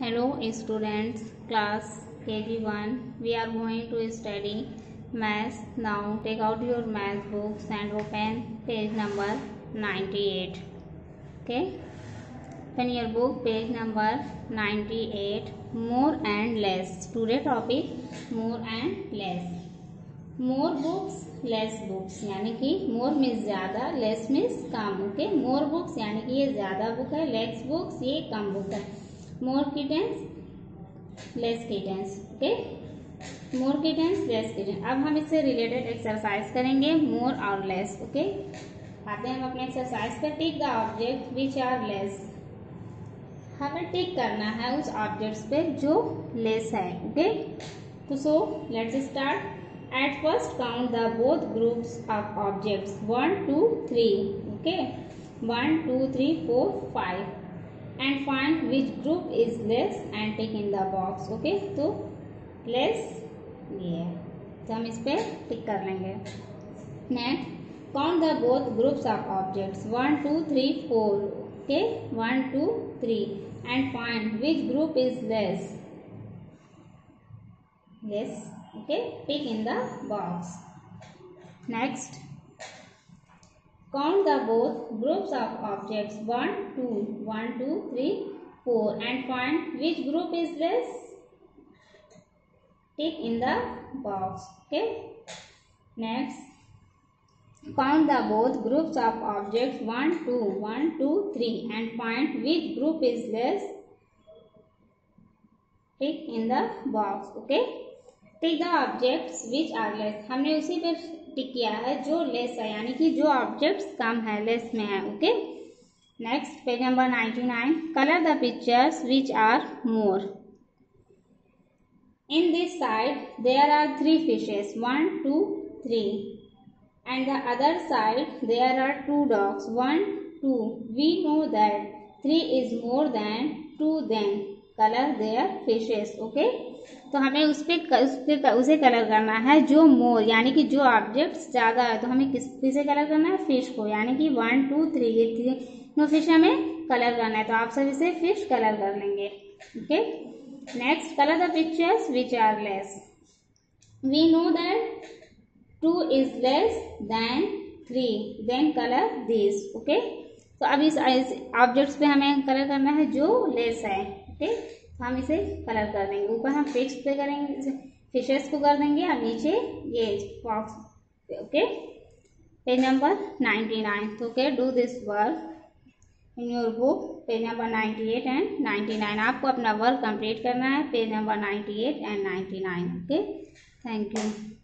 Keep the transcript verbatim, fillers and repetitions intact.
Hello students, class K G one. We are going to study maths. Now take out your math books and open page number ninety-eight. Okay, open your book page number ninety-eight. More and less. Today topic more and less. More books, less books. यानी कि more means ज़्यादा, less means कम. Okay, more books यानी कि ये ज़्यादा book है, less books ये कम बुक है. More kittens, less kittens. Okay, more kittens, less kittens. अब हम इससे रिलेटेड एक्सरसाइज करेंगे more और less. ओके, आते हैं हम अपने एक्सरसाइज पर. Tick the object which are less. हमें टिक करना है उस ऑब्जेक्ट्स पे जो लेस है. ओके, तो so let's start. At first count the both groups of objects one, two, three. Okay, one, two, three, four, five, and find which group is less and tick in the box. Okay, तो less ये है, तो हम इस पे टिक कर लेंगे. Next, count the both groups of objects one, two, three, four. Okay, one, two, three, and find which group is less. Less. Okay, tick in the box. Next, count the both groups of objects one, two, one, two, three, four, and find which group is less. Tick in the box. Okay. Next, count the both groups of objects one, two, one, two, three, and find which group is less. Tick in the box. Okay. Tick the objects which are less. हमने उसी पे टिक किया है जो less है, यानी कि जो ऑब्जेक्ट्स कम है, लेस में है. Okay, next page number ninety nine. Colour the pictures which are more. In this side there are three fishes one two three, and the other side there are two dogs one two. We know that three is more than two. Then colour their fishes. Okay, तो हमें उस पे उस पे उसे colour करना है जो मोर, यानी कि जो ऑब्जेक्ट्स ज्यादा है. तो हमें किस किसे कलर करना है? फिश को, यानी कि वन टू थ्री ये तीनों फिश हमें कलर करना है. तो आप सब इसे फिश कलर कर लेंगे. Okay, next, colour the pictures which are less. We know that two is less than three. Then colour this. Okay, तो अब इस ऑब्जेक्ट्स पे हमें कलर करना है जो लेस है. ओके, तो हम इसे कलर कर देंगे. ऊपर हम फिश पे करेंगे, फिशेस को कर देंगे, और नीचे ये box. Okay, page number ninety nine. तो okay, do this work in your book page number ninety eight and ninety nine. आपको अपना वर्क कंप्लीट करना है page number ninety eight and ninety nine. Okay, thank you.